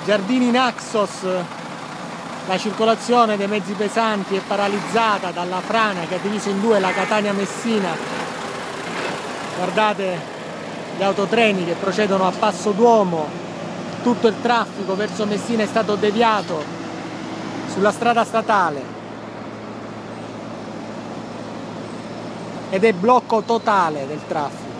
Giardini Naxos, la circolazione dei mezzi pesanti è paralizzata dalla frana che ha diviso in due la Catania-Messina. Guardate gli autotreni che procedono a passo d'uomo, tutto il traffico verso Messina è stato deviato sulla strada statale ed è blocco totale del traffico.